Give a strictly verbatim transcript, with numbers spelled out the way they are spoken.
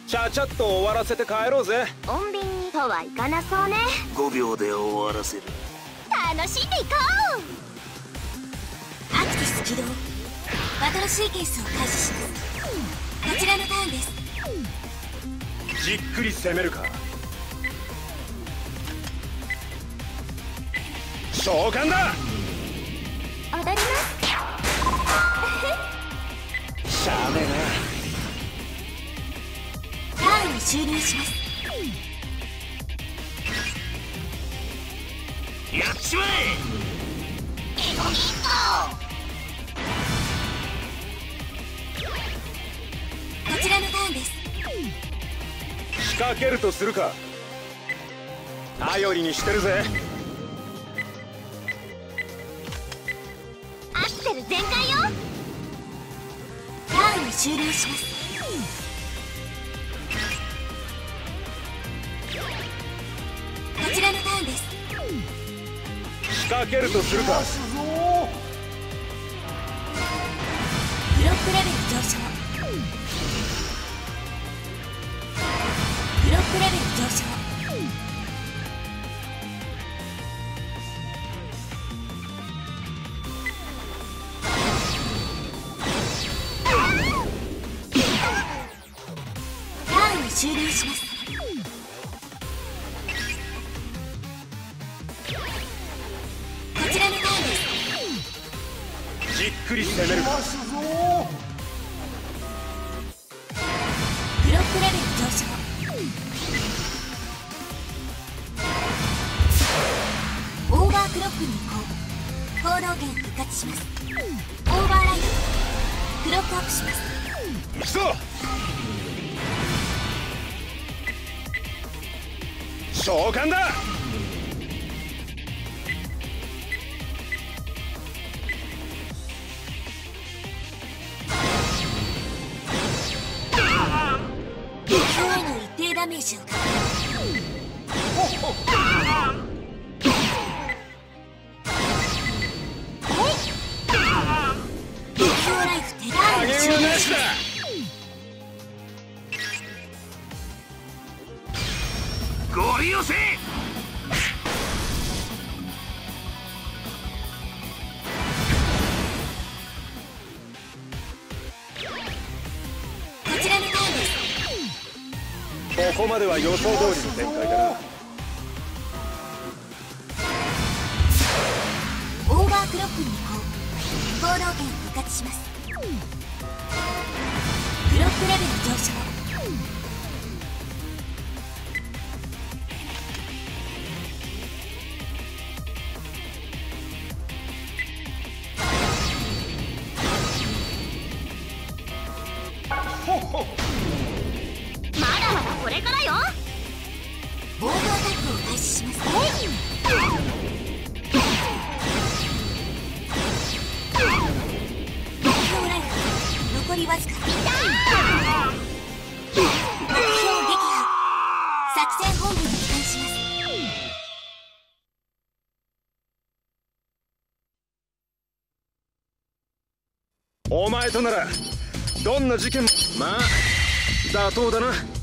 ちゃちゃっと終わらせて帰ろうぜ。 穏便にとはいかなそうね。 ごびょうで終わらせる。 楽しんでいこう。 アクティス起動。バトルシーケンスを開始します。こちらのターンです。 じっくり攻めるか。召喚だ。 踊ります。 しゃあねターンを終了します。 やっちまえ。 エゴヒット。 こちらのターンです。 え。仕掛けるとするか。頼りにしてるぜ。 アクセル全開よ。 ターンを終了します。こちらのターンです。 仕掛けるとするか。 ブロックレベル上昇。ブロックレベル上昇。ターンを終了します。こちらのターンです。 じっくり攻めるか。 ブロックレベル上昇。オーバークロックに移行。行動権復活します。オーバーライト。クロックアップします。 行くぞ。召喚だ。 目標への一定ダメージを獲得。目標ライフ手ターンを終了します。 ゴリ寄せ。 こちらのターンです。 ここまでは予想通りの展開だな。 オーバークロックに移行。行動権復活します。ブロックレベル上昇。 まだまだこれからよ。 ボードアタックを開始します。目標ライフ残りわずか。目標撃破。作戦本部に帰還します。 お前とならどんな事件もまあ妥当だな。